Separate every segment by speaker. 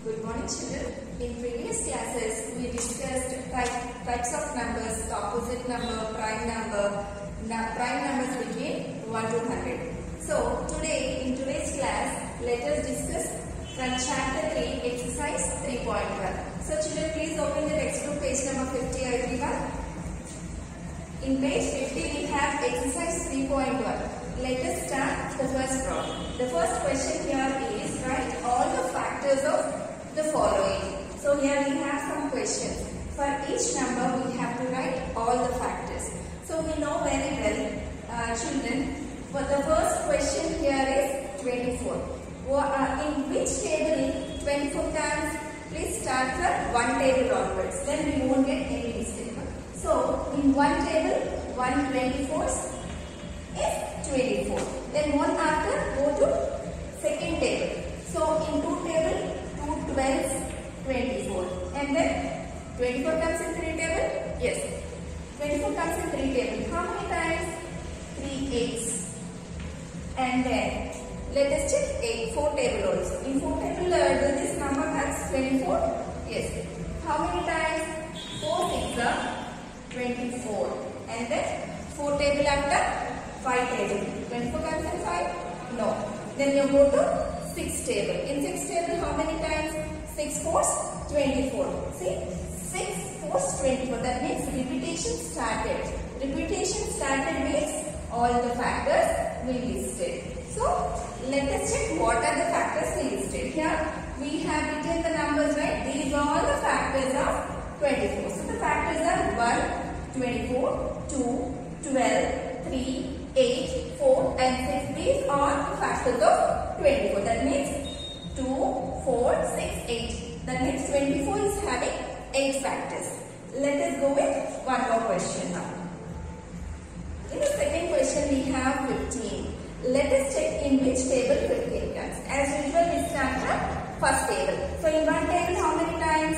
Speaker 1: Good morning, children. In previous classes, we discussed types of numbers, the opposite number, prime numbers between 1 to 100. So, in today's class, let us discuss from chapter 3, exercise 3.1. So, children, please open the textbook page number 50, everyone. In page 50, we have exercise 3.1. Let us start the first problem. The first question here is write all the factors of the following. So here we have some questions. For each number we have to write all the factors. So we know very well, children, but the first question here is 24. In which table 24 times? Please start from one table onwards. Then we won't get any mistake. So in one table, 1 24s is 24. Then one after go to second table. So in two table, 2 12s, 24. And then 24 comes in 3 table? Yes. 24 comes in 3 table. How many times? 3 8s. And then let us check 4 table also. In 4 table, do this number comes 24? Yes. How many times? 4 6 are 24. And then 4 table after 5 table. 24 comes in 5? No. Then you go to 6 table. In 6 table, how many times? 6 4s 24. See? 6 4s 24. That means repetition started. Repetition started means all the factors we listed. So, let us check what are the factors we listed. Here, we have written the numbers, right? These are all the factors of 24. So, the factors are 1, 24, 2, 12, 3, 8, 4 and 6. These are the factors of 24. That means 2, 4, 6, 8. That means 24 is having 8 factors. Let us go with one more question now. In the second question we have 15. Let us check in which table 15 comes. As usual we start from first table. So in one table how many times?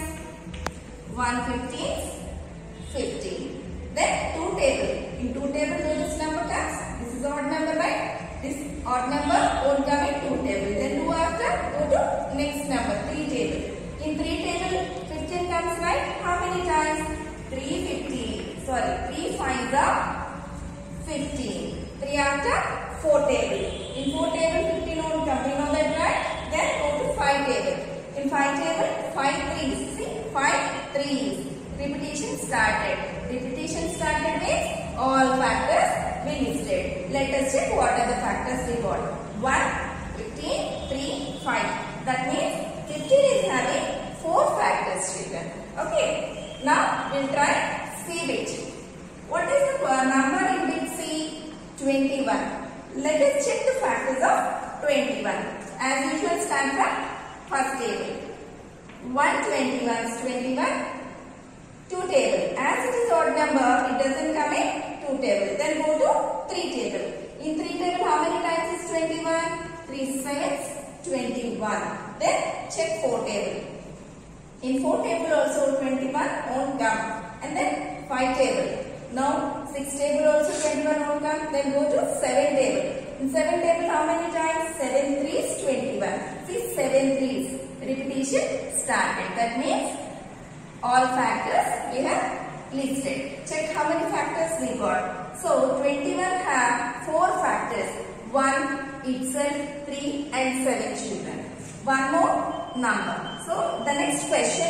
Speaker 1: 1 15, 15. Then 2 table. In 2 table this number comes. This is odd number, right? This odd number won't come in 2 table. Then 2 after go to next number 3 table. In 3 table 15 comes, right? How many times? 3 15. Sorry, 3 5s are 15. 3 after 4 table. In 4 table 15 won't come. We know that, right? Then go to 5 table. In 5 table 5 3s. See? 5 3s. Repetition started. Repetition started means all factors we listed. Let us check what are the factors we got. 1, 15, 3, 5. That means 15 is having 4 factors, children. Okay. Now we'll try C bit. What is the number in bit C? 21. Let us check the factors of 21. As usual, start from first table. 1 21 is 21. 2 table. As it is odd number, it doesn't come in 2 table. Then go to 3 table. In 3 table, how many times is 21? 3 7s, 21. Then check 4 table. In 4 table also 21 won't come. And then 5 table. Now 6 table also 21 won't come. Then go to 7 table. In 7 table, how many times? 7 3s, 21. See, 7 3s. Repetition started. That means all factors we have listed. Check how many factors we got. So 21 have 4 factors. 1, itself, 3 and 7 children. One more number. So the next question,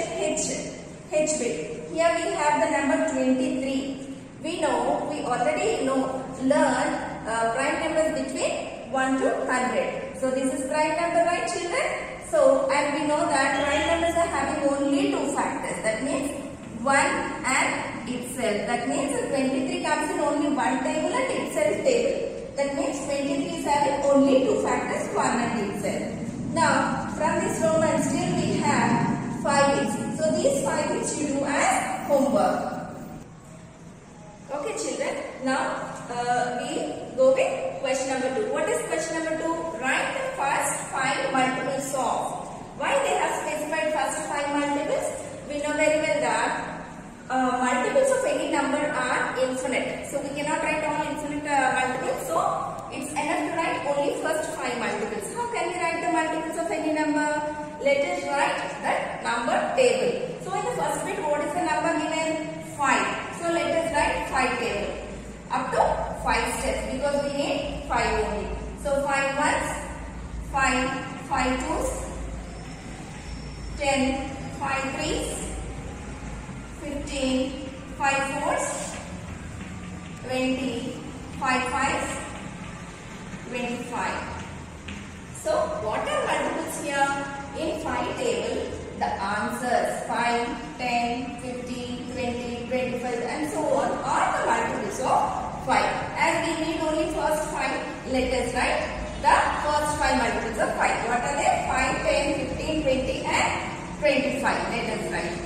Speaker 1: H bit. Here we have the number 23. We already learned prime numbers between 1 to 100. So this is prime number, right, children? So, and we know that prime numbers are having only 2 factors. That means 1 and itself. That means 23 comes in only one table and itself table. That means 23 is having only 2 factors, 1 and itself. Now, from this Roman still we have 5 bits. So, these 5 bits you do as homework. Okay, children. Now, we go with question number 2. What is question number 2? Write the first 5 multiples of. Why they have specified first 5 multiples? We know very well that multiples of any number are infinite. So, we cannot write all infinite multiples. So, it's enough to write only first 5 multiples. How can we write the multiples of any Let us write that number table. So in the first bit, what is the number given? 5. So let us write 5 table. Up to 5 steps because we need 5 only. So 5 ones, 5, 5 twos, 10, 5 threes, 15, 5 fours, 20, 5 fives, 25. So what are multiples here? In 5 table, the answers 5, 10, 15, 20, 25 and so on are the multiples of 5. As we need only first 5, let us write the first 5 multiples of 5. What are they? 5, 10, 15, 20 and 25. Let us write.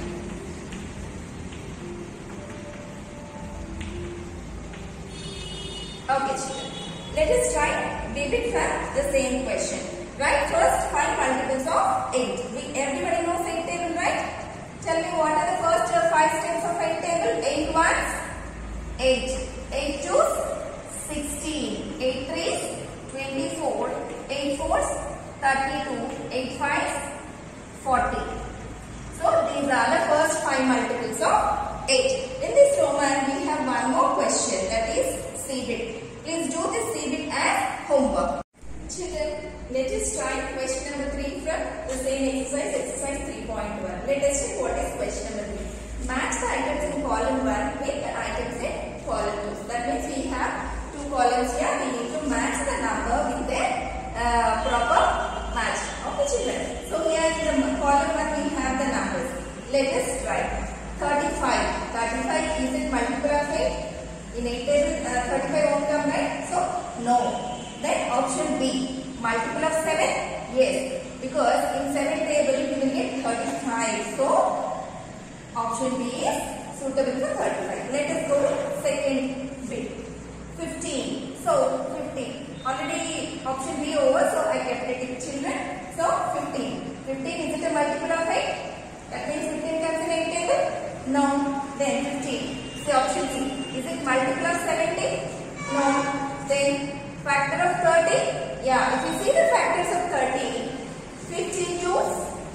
Speaker 1: Okay children, let us try repeat from the same question. Write first 5 multiples of 8. Everybody knows 8 table, right? Tell me what are the first 5 steps of 8 table? 8 ones, 8. 8 twos, 16. 8 threes, 24. 8 fours, 32. 8 fives, 40. So these are the first 5 multiples of 8. In this Roman, we have one more question, that is C-bit. Please do this C-bit as homework. Children, let us try question number 3 from the same exercise, exercise 3.1. Let us check what is question number 3. Match the items in column 1 with the items in column 2. That means we have 2 columns here. We need to match the number with the proper match. Okay children. So here in the column 1 we have the numbers. Let us try. 35. 35 is it multiple of 8? In 8 table 35 won't come, right? So no. Then option B, multiple of 7? Yes, because in 7 table you will get 35. So option B is suitable for 35. Let us go to second bit. 15. So 15. Already option B over, so I kept it, children. So 15. 15 is it a multiple of 8? That means 15 comes in 8 table? No. Then 15. So option C. Is it multiple of 70? No. Then factor of 30? Yeah, if you see the factors of 30, 15 twos,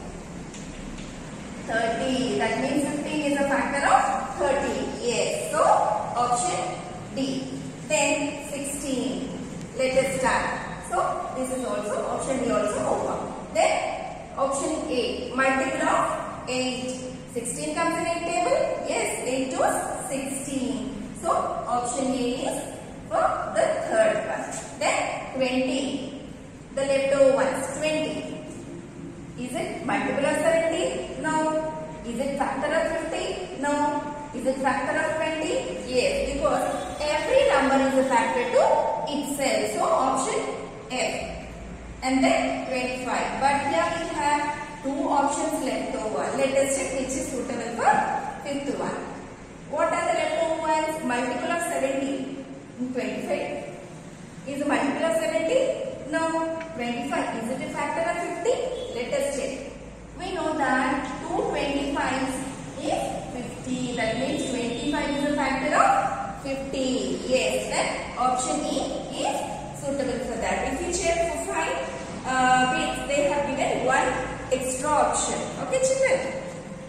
Speaker 1: 30. That means 15 is a factor of 30. Yes. So, option D. Then 16. Let us start. So, this is also option D also over. Then, option A. Multiple of 8. 16 comes in 8 table? Yes, 8 twos, 16. So, option A is for the third one. Then 20. The leftover ones. 20. Is it multiple of 70? No. Is it factor of 50? No. Is it factor of 20? Yes, because every number is a factor to itself. So option F. And then 25. But here we have 2 options left over. Let us check which is suitable for fifth one. What are the leftover ones? Multiple of 70. 25. Is a multiple of 70? No. 25. Is it a factor of 50? Let us check. We know that 2 25s is 50. That means 25 is a factor of 50. Yes. Then option E is suitable for that. If you check for 5 bits, they have given 1 extra option. Okay children?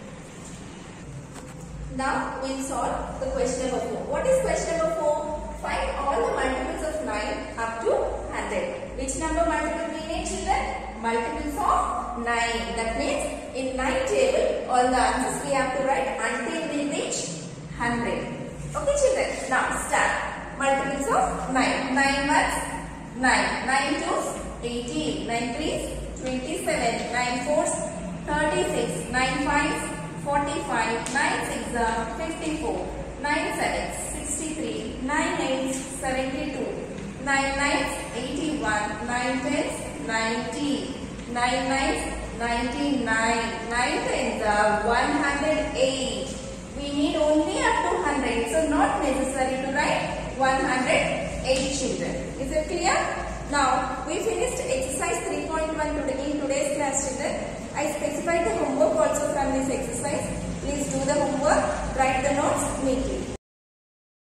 Speaker 1: Now we will solve the question number 4. What is question number 4? Find all the multiples of 9 up to 100. Which number multiple we need children? Multiples of 9. That means in 9 table all the answers we have to write until we reach 100. Okay children? Now start. Multiples of 9. 9 ones, 9. 9 twos, 18. 9 threes, 27. 9 fours, 36. 9 fives, 45. 9 sixes, 54. 9 sevens, 63. 9 eights, 72. 9 nines, 81. 9 tens, 90. 9 nines, 99. 9 tens are 108. We need only up to 100. So not necessary to write 108 children. Is it clear? Now we finished exercise 3.1 today in today's class children. I specified the homework also from this exercise. Please do the homework, write the notes neatly.